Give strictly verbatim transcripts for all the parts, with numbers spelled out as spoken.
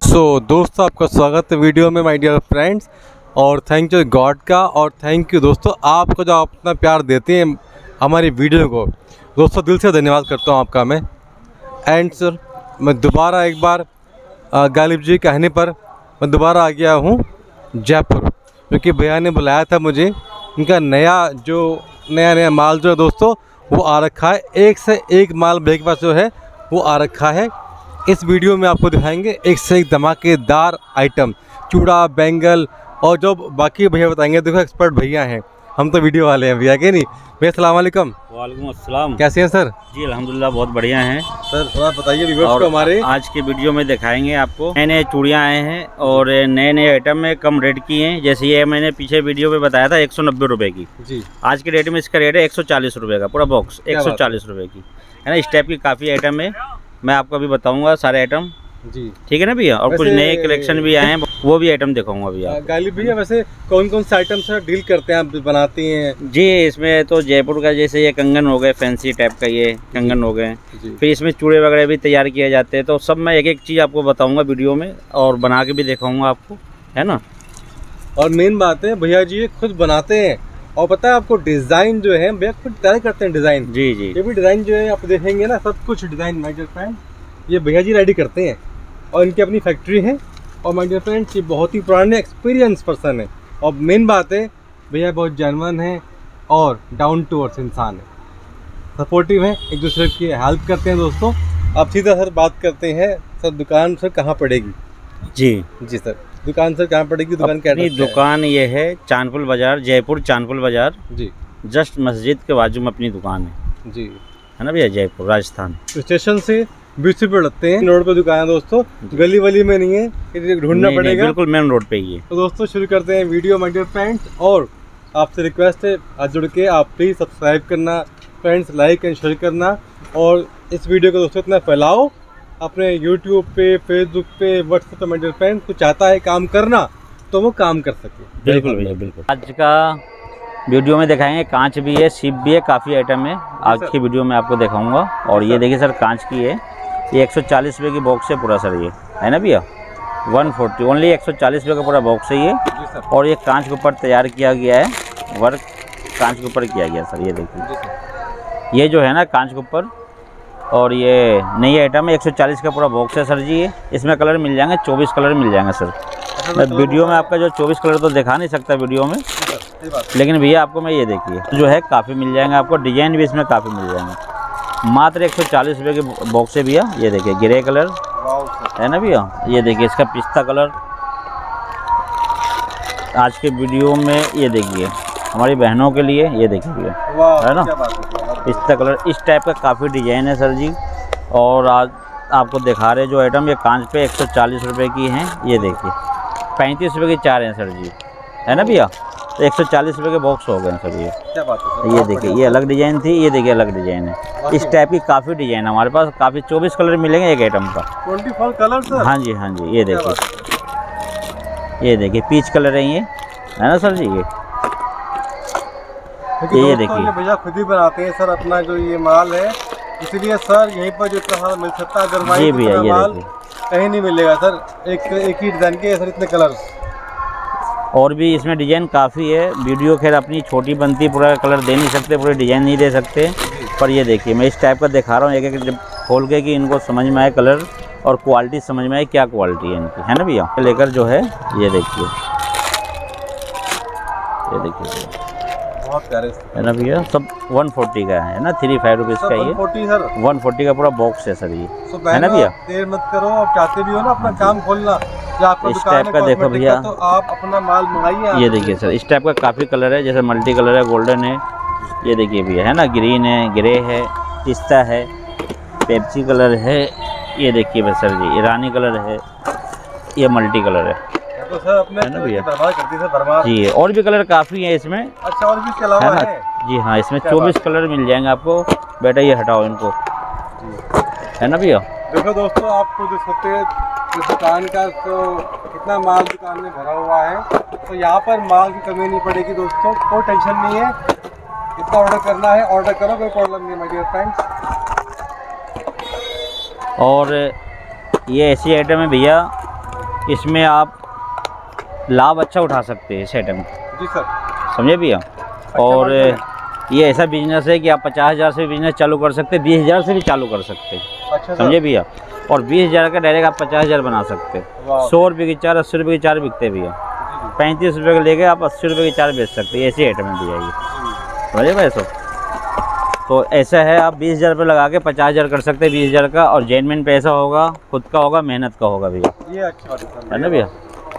सो so, दोस्तों आपका स्वागत है वीडियो में माय डियर फ्रेंड्स। और थैंक यू गॉड का, और थैंक यू दोस्तों आपको जो आप अपना प्यार देते हैं हमारी वीडियो को। दोस्तों दिल से धन्यवाद करता हूं आपका मैं। एंड सर मैं दोबारा एक बार गालिब जी कहने पर मैं दोबारा आ गया हूं जयपुर, क्योंकि भैया ने बुलाया था मुझे। इनका नया जो नया नया माल जो है दोस्तों वो आ रखा है। एक से एक माल भैया के पास जो है वो आ रखा है। इस वीडियो में आपको दिखाएंगे एक से एक धमाकेदार आइटम, चूड़ा, बैंगल और जो बाकी भैया बताएंगे। देखो एक्सपर्ट भैया हैं, हम तो वीडियो वाले हैं भैया के नहीं। भैया अस्सलाम वालेकुम। वालेकुम अस्सलाम। कैसे हैं सर? जी अल्हम्दुलिल्लाह बहुत बढ़िया हैं सर। थोड़ा बताइए व्यूअर्स को हमारे। आज के वीडियो में दिखाएंगे आपको नए नए चूड़ियाँ आए हैं और नए नए आइटम में कम रेट की हैं। जैसे ये मैंने पीछे वीडियो में बताया था एक सौ नब्बे रुपये की, जी आज के रेट में इसका रेट है एक सौ चालीस रुपये का। पूरा बॉक्स एक सौ चालीस रुपये की है ना। इस टाइप की काफ़ी आइटम है, मैं आपको अभी बताऊंगा सारे आइटम जी, ठीक है ना भैया। और कुछ नए कलेक्शन भी आए हैं, वो भी आइटम दिखाऊंगा भैया। गालिब भैया वैसे कौन कौन से आइटम से डील करते हैं, आप बनाती हैं? जी इसमें तो जयपुर का जैसे ये कंगन हो गए, फैंसी टाइप का ये कंगन हो गए, फिर इसमें चूड़े वगैरह भी तैयार किए जाते हैं। तो सब मैं एक एक चीज़ आपको बताऊंगा वीडियो में और बना के भी दिखाऊंगा आपको, है ना। और मेन बात है भैया जी ये खुद बनाते हैं, और पता है आपको डिज़ाइन जो है भैया खुद तैयार करते हैं डिज़ाइन। जी जी ये भी डिज़ाइन जो है आप देखेंगे ना, सब कुछ डिज़ाइन माय डियर फ्रेंड ये भैया जी रेडी करते हैं, और इनकी अपनी फैक्ट्री है। और माय डियर फ्रेंड्स ये बहुत ही पुराने एक्सपीरियंस पर्सन है, और मेन बात है भैया बहुत जेन्युइन है और डाउन टू अर्थ इंसान है, सपोर्टिव है, एक दूसरे की हेल्प करते हैं। दोस्तों आप सीधा सर बात करते हैं, सर दुकान सर कहाँ पड़ेगी? जी जी सर दुकान सर कहाँ पड़ेगी? दुकान क्या? दुकान ये है चांदपुर बाज़ार, जयपुर चांदपुर बाज़ार जी, जस्ट मस्जिद के बाजू में अपनी दुकान है जी, है ना भैया, जयपुर राजस्थान। स्टेशन से बीस रुपये लगते हैं, रोड पे दुकान है दोस्तों, गली वली में नहीं है, ढूंढना पड़ेगा। बिल्कुल मेन रोड पे ही है। तो दोस्तों शुरू करते हैं वीडियो माय डियर फ्रेंड्स, और आपसे रिक्वेस्ट है आज जुड़ के आप प्लीज़ सब्सक्राइब करना फ्रेंड्स, लाइक एंड शेयर करना, और इस वीडियो को दोस्तों इतना फैलाओ अपने यूट्यूब पे, फेसबुक पे, व्हाट्सएप पे। माय डियर फ्रेंड्स कुछ चाहता है काम करना तो वो काम कर सके। बिल्कुल भैया बिल्कुल। आज का वीडियो में दिखाएंगे कांच भी है, शिप भी है, काफ़ी आइटम है आज की वीडियो में आपको दिखाऊंगा। और ये देखिए सर कांच की है, ये एक सौ चालीस रुपये की बॉक्स है पूरा सर, ये है ना भैया, एक सौ चालीस ओनली एक सौ चालीस रुपये का पूरा बॉक्स है ये। और ये कांच के ऊपर तैयार किया गया है, वर्क कांच के ऊपर किया गया सर। ये देखिए ये जो है ना कांच के ऊपर, और ये नई आइटम है, एक सौ चालीस का पूरा बॉक्स है सर जी। ये इसमें कलर मिल जाएंगे, चौबीस कलर मिल जाएंगे सर। मैं वीडियो में आपका जो चौबीस कलर तो दिखा नहीं सकता वीडियो में, लेकिन भैया आपको मैं ये देखिए जो है काफ़ी मिल जाएंगे आपको, डिजाइन भी इसमें काफ़ी मिल जाएंगे। मात्र एक सौ चालीस रुपये के बॉक्स है भैया। ये देखिए ग्रे कलर है ना भैया, ये देखिए इसका पिस्ता कलर। आज के वीडियो में ये देखिए हमारी बहनों के लिए, ये देखिए भैया है ना पिस्ता कलर, इस टाइप का काफ़ी डिजाइन है सर जी। और आज आपको दिखा रहे जो आइटम ये कांच पे एक सौ चालीस रुपये की हैं। ये देखिए पैंतीस रुपये की चार हैं सर जी, है ना भैया। तो एक सौ चालीस रुपये के बॉक्स हो गए सर ये। क्या बात है। ये देखिए ये अलग डिज़ाइन थी, ये देखिए अलग डिज़ाइन है। इस टाइप की काफ़ी डिज़ाइन है हमारे पास, काफ़ी चौबीस कलर मिलेंगे एक आइटम का। चौबीस कलर सर? हाँ जी हाँ जी। ये देखिए ये देखिए पीच कलर है ये, है ना सर जी। ये ये देखिए भैया खुद ही बनाते हैं सर अपना जो ये माल है, इसलिए सर यहीं पर जो कहाँ मिल सकता है जी भैया। ये देखिए कहीं नहीं मिलेगा सर, एक एक ही डिज़ाइन के सर इतने कलर। और भी इसमें डिज़ाइन काफ़ी है। वीडियो खैर अपनी छोटी बनती, पूरा कलर दे नहीं सकते, पूरे डिज़ाइन नहीं दे सकते, पर ये देखिए मैं इस टाइप का दिखा रहा हूँ एक एक खोल के कि इनको समझ में आए कलर और क्वालिटी समझ में आए क्या क्वालिटी है इनकी, है ना भैया। लेकर जो है ये देखिए ये देखिए बहुत प्यारे है ना भैया, सब एक सौ चालीस का है ना, थ्री फाइव रुपीज़ का ये एक सौ चालीस सर, एक सौ चालीस का पूरा बॉक्स है सर ये, है ना भैया। देर मत करो, आप चाहते भी हो ना अपना काम खोलना, इस टाइप का देखो भैया, तो आप अपना माल मंगाइए। ये देखिए सर इस टाइप का काफ़ी कलर है, जैसे मल्टी कलर है, गोल्डन है, ये देखिए भैया है ना, ग्रीन है, ग्रे है, पिस्ता है, पेप्सी कलर है, ये देखिए बस सर जी ईरानी कलर है, ये मल्टी कलर है तो सर अपने, है ना भैया जी। और भी कलर काफ़ी है इसमें। अच्छा और भी अलावा है ना जी हाँ, इसमें चौबीस कलर मिल जाएंगे आपको। बेटा ये हटाओ इनको, है ना भैया। देखो दोस्तों आपको देख सकते हैं दुकान का तो कितना माल दुकान में भरा हुआ है, तो यहाँ पर माल की कमी नहीं पड़ेगी दोस्तों, कोई टेंशन नहीं है। इतना ऑर्डर करना है ऑर्डर करो, कोई प्रॉब्लम नहीं है माय डियर फ्रेंड्स। और ये ऐसी आइटम है भैया इसमें आप लाभ अच्छा उठा सकते हैं इस आइटम का। जी सर। समझे भैया। और ये ऐसा बिजनेस है कि आप पचास हज़ार से बिजनेस चालू कर सकते हैं, बीस हज़ार से भी चालू कर सकते हैं। अच्छा समझे भैया। और बीस हज़ार का डायरेक्ट आप पचास हज़ार बना सकते हैं। सौ रुपये की चार, अस्सी रुपये की चार बिकते हैं भैया। पैंतीस रुपये का लेके आप अस्सी रुपये की चार बेच सकते हैं। ऐसी आइटम है भैया ये। समझे भाई सब। तो ऐसा है, आप बीस हज़ार रुपये लगा के पचास हज़ार कर सकते हैं बीस हज़ार का। और जेन्युइन पैसा होगा, खुद का होगा, मेहनत का होगा भैया। ये अच्छी बात है ना भैया।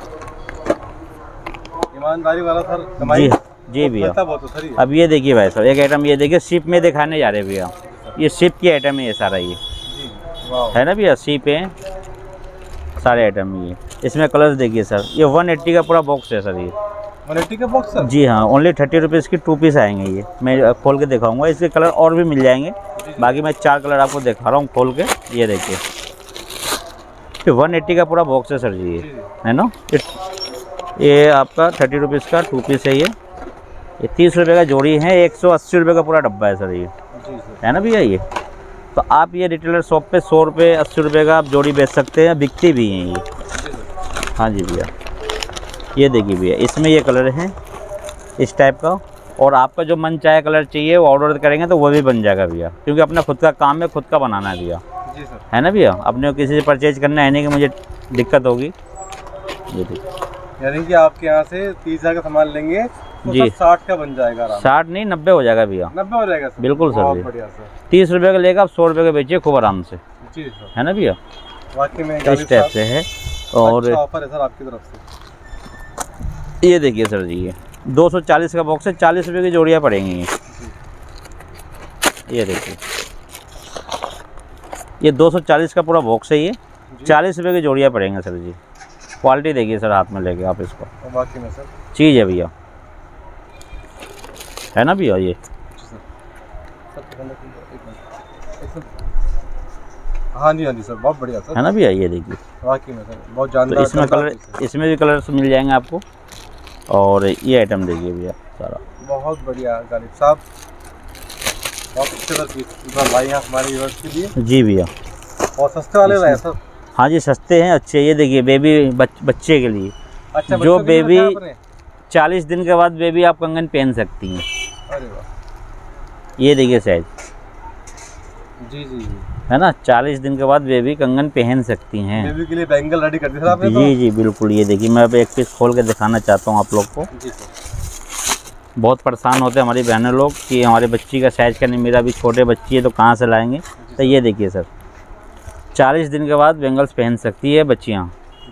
ईमानदारी वाला सर जी जी भैया। अब ये देखिए भाई साहब, एक आइटम ये देखिए शिप में दिखाने जा रहे हैं भैया। ये शिप की आइटम है ये सारा, ये है ना भैया। शिप है सारे आइटम ये। इसमें कलर्स देखिए सर, ये वन एट्टी का पूरा बॉक्स है सर ये। वन एट्टी का बॉक्स सर? जी हाँ, ओनली थर्टी रुपीज़ की टू पीस आएंगे ये। मैं खोल के दिखाऊंगा, इसके कलर और भी मिल जाएंगे। बाकी मैं चार कलर आपको दिखा रहा हूँ खोल के। ये देखिए, ये वन एट्टी का पूरा बॉक्स है सर जी ये, है ना। ये आपका थर्टी रुपीज़ का टू पीस है ये। ये तीस रुपये का जोड़ी है, एक सौ अस्सी रुपये का पूरा डब्बा है सर ये, है ना भैया। ये तो आप ये रिटेलर शॉप पे सौ रुपये अस्सी रुपये का आप जोड़ी बेच सकते हैं, बिकती भी हैं ये। हाँ जी भैया। ये देखिए भैया, इसमें ये कलर है इस टाइप का। और आपका जो मन चाहे कलर चाहिए वो ऑर्डर करेंगे तो वो भी बन जाएगा भैया, क्योंकि अपना खुद का काम है, खुद का बनाना है भैया। जी सर। है ना भैया। अपने किसी से परचेज करना है नहीं कि मुझे दिक्कत होगी। ये देखिए, यानी कि आपके यहाँ से तीस हज़ार का सामान लेंगे तो जी साठ का बन जाएगा। साठ नहीं, नब्बे हो जाएगा भैया। नब्बे हो जाएगा सर। बिल्कुल सर जी। बढ़िया सर। तीस रुपये का लेकर आप सौ रुपये का बेचिए खूब आराम से। जी सर। है ना भैया। वाकई में इस टाइप से है। और अच्छा ऑफर है सर आपकी तरफ से। ये देखिए सर जी, ये दो सौ चालीस का बॉक्स है, चालीस रुपये की जोड़ियाँ पड़ेंगी ये। ये देखिए, ये दो सौ चालीस का पूरा बॉक्स है ये, चालीस रुपये की जोड़ियाँ पड़ेंगे सर जी। क्वालिटी देखिए सर, हाथ में लेके आप इसको। बाकी में सर चीज़ है भैया, है ना भैया। ये हाँ जी हाँ जी सर, बहुत बढ़िया सर, है ना भैया। ये देखिए, वाकई में सर बहुत जानदार। तो इसमें कलर, इसमें भी कलर्स मिल जाएंगे आपको। और ये आइटम देखिए भैया सारा, बहुत बढ़िया गालिब साहब, बहुत अच्छे सर भाई यहाँ हमारे व्यूअर्स के लिए। जी भैया। और सस्ते वाले लाए सर? हाँ जी, सस्ते हैं, अच्छे। ये देखिए बेबी बच, बच्चे के लिए। अच्छा, जो बेबी चालीस दिन के बाद बेबी आप कंगन पहन सकती हैं। अरे वाह। ये देखिए साइज। जी जी जी, है ना। चालीस दिन के बाद बेबी कंगन पहन सकती हैं। बेबी के लिए बैंगल रेडी कर दिया सर आपने? जी जी बिल्कुल। ये देखिए, मैं अब एक पीस खोल के दिखाना चाहता हूँ आप लोग को। जी सर। बहुत परेशान होते हैं हमारी बहनें लोग कि हमारी बच्ची का साइज का नहीं, मेरा भी छोटे बच्ची है तो कहाँ से लाएंगे। तो ये देखिए सर, चालीस दिन के बाद बेंगल्स पहन सकती है बच्चियाँ।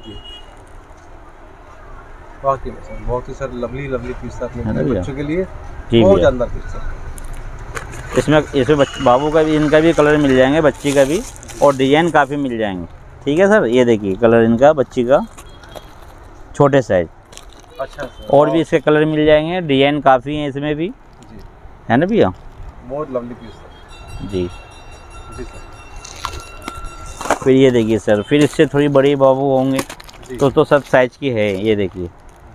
वाकई में सर बहुत ही सर लवली लवली पीस आपने बच्चों के लिए। जी बहुत जानदार पीस सर। इसमें इसमें बाबू का भी, इनका भी कलर मिल जाएंगे, बच्ची का भी। और डिजाइन काफ़ी मिल जाएंगे। ठीक है सर। ये देखिए कलर इनका, बच्ची का छोटे साइज। अच्छा सर। और भी इसके कलर मिल जाएंगे, डिजाइन काफ़ी हैं इसमें भी। जी। है ना भैया। बहुत लवली पीस सर। जी जी सर। फिर ये देखिए सर, फिर इससे थोड़ी बड़ी बाबू होंगे तो तो सब साइज की है। ये देखिए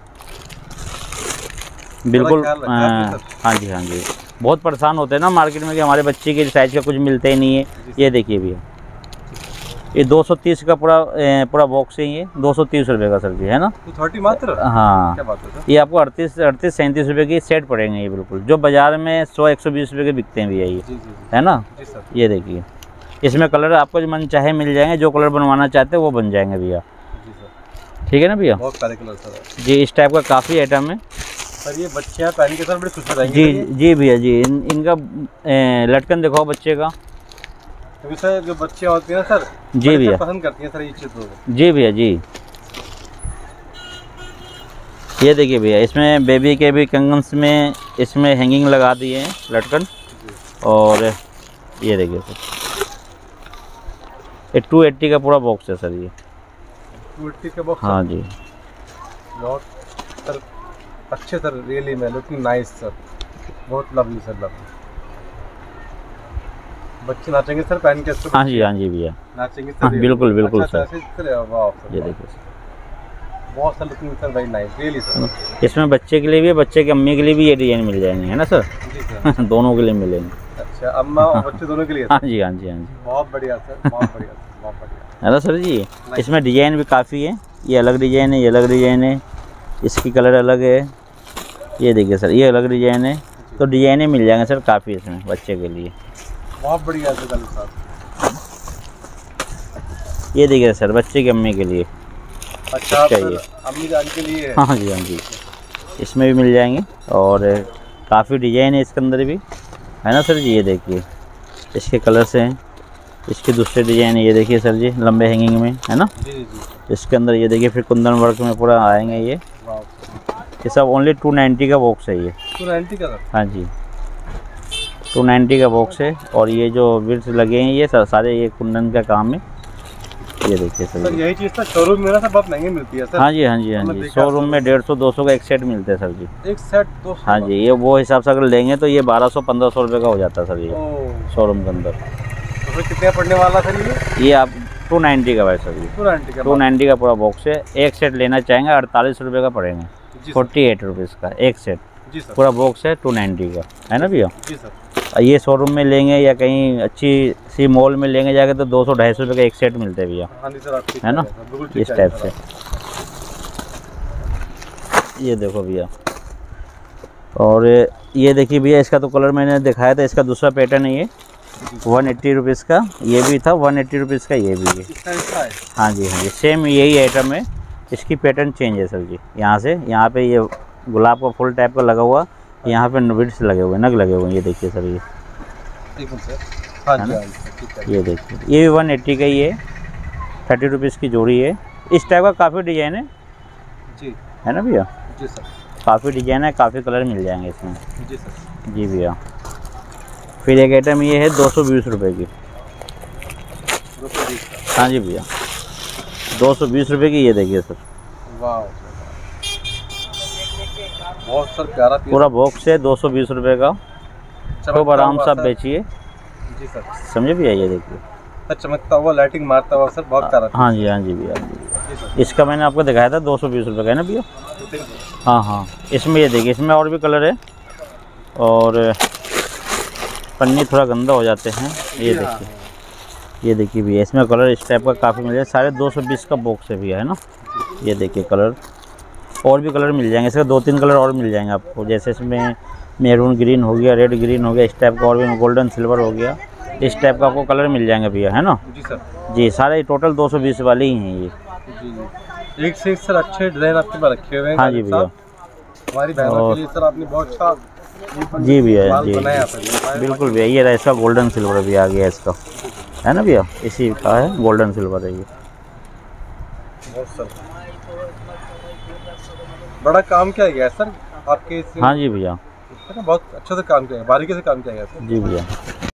बिल्कुल। हाँ जी हाँ जी। बहुत परेशान होते हैं ना मार्केट में कि हमारे बच्चे के साइज का कुछ मिलते ही नहीं है। ये देखिए भैया, ये दो सौ तीस का पूरा पूरा बॉक्स है ये, दो सौ तीस रुपये का सर जी, है ना। तो थर्टी मात्र? हाँ। क्या बात है सर? ये आपको अड़तीस अड़तीस सैंतीस रुपये की सेट पड़ेंगे ये बिल्कुल, जो बाज़ार में सौ एक सौ बीस रुपये के बिकते हैं भैया ये। जी, जी, जी। है ना। जी सर। ये देखिए, इसमें कलर आपको जो मन चाहे मिल जाएंगे, जो कलर बनवाना चाहते हैं वो बन जाएंगे भैया। जी सर। ठीक है ना भैया। बहुत सारे कलर सर जी। इस टाइप का काफ़ी आइटम है सर। ये बच्चियाँ पहन के सर बड़ी खुश हो जाएंगी। जी जी भैया जी। इन, इनका ए, लटकन दिखाओ बच्चे का। क्योंकि सर जो बच्चियाँ होती हैं सर, जी भैया, पसंद करती हैं सर ये चीज़ को। जी भैया जी। ये देखिए भैया, इसमें बेबी के भी कंगन्स में इसमें हैंगिंग लगा दिए हैं लटकन। और ये देखिए सर, ये टू एट्टी का पूरा बॉक्स है सर ये। टू एट्टी का बॉक्स? हाँ जी। बहुत सर अच्छे सर, रियली में लुकिंग नाइस सर, बहुत लवली सर, लवली। बच्चे नाचेंगे सर पहन के? हाँ जी हाँ जी भैया, नाचेंगे सर। हाँ बिल्कुल बिल्कुल अच्छा, सर। सर वाह सर, ये देखिए सर, बहुत sir looking sir, very nice really sir. इसमें बच्चे के लिए भी, बच्चे की अम्मी के लिए भी ये डिजाइन मिल जाएंगे, है ना सर। जी सर। दोनों के लिए मिलेंगे। अच्छा, अम्मा और बच्चे दोनों के लिए? हाँ जी हाँ जी हाँ जी। बहुत बढ़िया सर, बहुत बढ़िया सर, बहुत बढ़िया, है ना सर जी। इसमें डिजाइन भी काफ़ी है, ये अलग डिजाइन है, ये अलग डिजाइन है, इसकी कलर अलग है। ये देखिए सर, ये अलग डिजाइन है। तो डिजाइनें मिल जाएंगे सर काफ़ी इसमें बच्चे के लिए। बहुत बढ़िया है सर। ये देखिए सर, बच्चे की अम्मी के लिए। अच्छा, इसका ये अम्मी जान के लिए है। हाँ जी, हाँ जी, इसमें भी मिल जाएंगे और काफ़ी डिजाइन है इसके अंदर भी, है ना सर जी। ये देखिए इसके कलर्स हैं, इसके दूसरे डिजाइन है। ये देखिए सर जी, लंबे हैंगिंग में, है ना। जी जी। इसके अंदर ये देखिए फिर कुंदन वर्क में पूरा आएंगे ये। ये सब ओनली टू नाइन्टी का बॉक्स है ये। टू नाइन्टी का सर? हाँ जी, टू नाइन्टी का बॉक्स है। और ये जो बिट्स लगे हैं ये सारे ये कुंदन का काम है। ये देखिए सर, सर यही चीज़ तो शोरूम में ना सर बहुत महंगी मिलती है सर। हाँ जी, हाँ जी, हाँ जी, शोरूम में डेढ़ सौ दो सौ का एक सेट मिलते हैं सर जी। एक सेट दो सौ? हाँ जी, ये वो हिसाब से अगर लेंगे तो ये बारह सौ पंद्रह सौ रुपये का हो जाता है सर ये शोरूम के अंदर। तो फिर कितने पड़ने वाला सर ये? ये आप टू नाइन्टी का भाई सर जी, टू नाइन्टी का टू नाइन्टी का पूरा बॉक्स है। एक सेट लेना चाहेंगे अड़तालीस रुपये का पड़ेगा, फोर्टी एट रुपीज़ का एक सेट। जी सर। पूरा बॉक्स है टू नाइन्टी का, है ना भैया। जी सर। ये शोरूम में लेंगे या कहीं अच्छी सी मॉल में लेंगे जाके तो दो सौ ढाई सौ रुपये का एक सेट मिलते हैं भैया। हाँ जी सर, आप ठीक है ना, कह रहे हैं, बिल्कुल ठीक इस कह टाइप रहे से। ये देखो भैया, और ये देखिए भैया, इसका तो कलर मैंने दिखाया था, इसका दूसरा पैटर्न है ये वन एट्टी रुपीज़ का। ये भी था वन एट्टी रुपीज़ का, ये भी है। हाँ जी, हाँ जी, सेम यही आइटम है। इसकी पैटर्न चेंज है सर जी। यहाँ से यहाँ पे ये गुलाब का फुल टाइप का लगा हुआ, यहाँ पे बिट्स लगे हुए, नग लगे हुए हैं। ये देखिए सर, ये हाँ है जी, ना? हाँ जी, ये देखिए, ये भी वन एट्टी का ही है, थर्टी रुपीज़ की जोड़ी है। इस टाइप का काफ़ी डिजाइन है जी, है ना भैया। जी सर। काफ़ी डिजाइन है, काफ़ी कलर मिल जाएंगे इसमें। जी सर। जी भैया। फिर एक आइटम ये है दो सौ बीस रुपये की। दो सौ बीस का? हाँ जी भैया, दो सौ बीस रुपये की। ये देखिए सर, वाह, बहुत सर प्यारा पीस। पूरा बॉक्स है दो सौ बीस रुपये का। खूब आराम से आप बेचिए। जी सर। समझे भैया। ये देखिए सर, चमकता हुआ, लाइटिंग मारता हुआ सर, बहुत प्यारा। हाँ जी, हाँ जी भैया। जी सर। इसका मैंने आपको दिखाया था दो सौ बीस रुपये का, है ना भैया। हाँ हाँ, इसमें ये देखिए, इसमें और भी कलर है और पन्नी थोड़ा गंदा हो जाते हैं। ये देखिए, ये देखिए भैया, इसमें कलर इस टाइप का काफ़ी मिल जाए। साढ़े दो सौ बीस का बॉक्स है भैया, है ना। ये देखिए कलर, और भी कलर मिल जाएंगे इसके, दो तीन कलर और मिल जाएंगे आपको। जैसे इसमें मैरून ग्रीन हो गया, रेड ग्रीन हो गया, इस टाइप का, और भी गोल्डन सिल्वर हो गया, इस टाइप का आपको कलर मिल जाएंगे भैया, है ना। जी सर। जी, सारे टोटल दो सौ बीस वाले ही हैं ये। जी, एक से एक सर अच्छे डिज़ाइन आपके पास रखे हुए हैं। हाँ जी भैया। हमारी बहनों के लिए सर आपने बहुत अच्छा जी भैया, जी बनाया सर। बिल्कुल भैया। ये रहा इसका गोल्डन सिल्वर भी आ गया इसका, है ना भैया। इसी का है, गोल्डन सिल्वर है ये। बहुत सर बड़ा काम किया गया है सर आपके इस। हाँ जी भैया, बहुत अच्छे से काम किया है, बारीकी से काम किया गया है सर। जी भैया।